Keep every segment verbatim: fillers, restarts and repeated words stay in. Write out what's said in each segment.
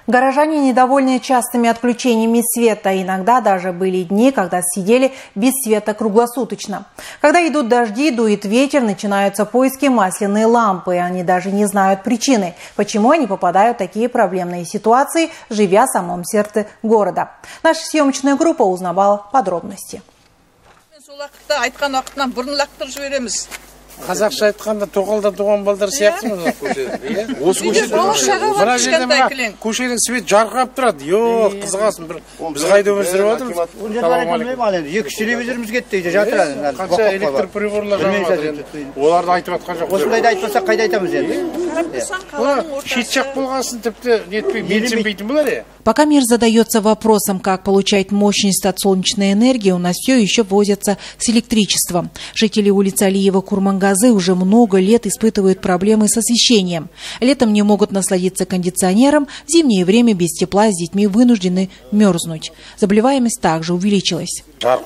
Горожане недовольны частыми отключениями света. Иногда даже были дни, когда сидели без света круглосуточно. Когда идут дожди, дует ветер, начинаются поиски масляной лампы. Они даже не знают причины, почему они попадают в такие проблемные ситуации, живя в самом сердце города. Наша съемочная группа узнавала подробности. Қазақша айтқанда тоқалдан туған балдар сияқтымыз. Осы көшеден свет жарқырап тұрады. Йоқ, қызығасың. Біз қайда өмір сүріп жатырмыз? Екі телевизорымыз кетті, жатырады. Қанша электр приборлар жаңағы. Оларды айтып жатқан жоқ. Осындайды айтпасақ қайда айтамыз енді? Шет жақ болғасын тіпті нетпей менсінбейтін болар е. Пока мир задается вопросом, как получать мощность от солнечной энергии, у нас все еще возятся с электричеством. Жители улицы Алиева-Курмангазы уже много лет испытывают проблемы с освещением. Летом не могут насладиться кондиционером, в зимнее время без тепла с детьми вынуждены мерзнуть. Заболеваемость также увеличилась.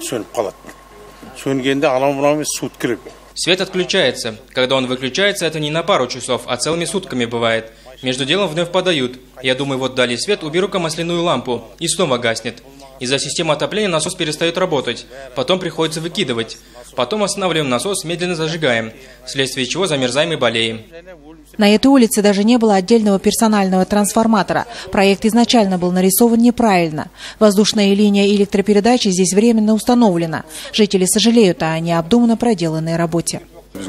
Свет отключается. Когда он выключается, это не на пару часов, а целыми сутками бывает. Между делом вновь подают. Я думаю, вот дали свет, уберу-ка масляную лампу. И снова гаснет. Из-за системы отопления насос перестает работать. Потом приходится выкидывать. Потом останавливаем насос, медленно зажигаем. Вследствие чего замерзаем и болеем. На этой улице даже не было отдельного персонального трансформатора. Проект изначально был нарисован неправильно. Воздушная линия электропередачи здесь временно установлена. Жители сожалеют о необдуманно проделанной работе.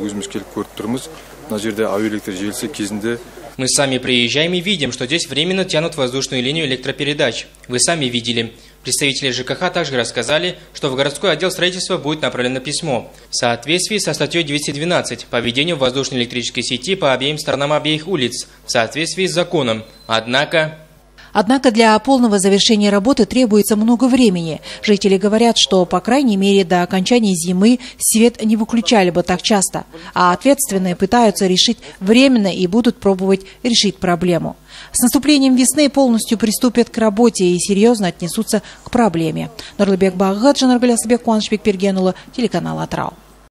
Мы сами приезжаем и видим, что здесь временно тянут воздушную линию электропередач. Вы сами видели. Представители ЖКХ также рассказали, что в городской отдел строительства будет направлено письмо в соответствии со статьей двести двенадцать по введению воздушной электрической сети по обеим сторонам обеих улиц в соответствии с законом. Однако... Однако для полного завершения работы требуется много времени. Жители говорят, что, по крайней мере, до окончания зимы свет не выключали бы так часто. А ответственные пытаются решить временно и будут пробовать решить проблему. С наступлением весны полностью приступят к работе и серьезно отнесутся к проблеме. Нурлыбек Багат, Жанаргаль Асбек, Куанышбек Пергенула, телеканал Атрау.